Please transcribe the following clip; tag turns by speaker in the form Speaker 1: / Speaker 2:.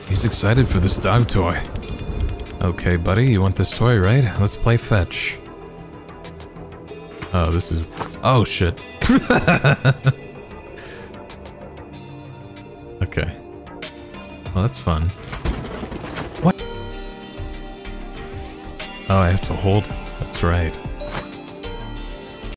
Speaker 1: He's excited for this dog toy. Okay, buddy, you want this toy, right? Let's play fetch. Oh, this is... Oh, shit. Okay. Well, that's fun. What? Oh, I have to hold it. That's right.